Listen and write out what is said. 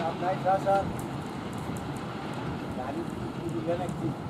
आप नहीं था सर गाड़ी की भी लेने की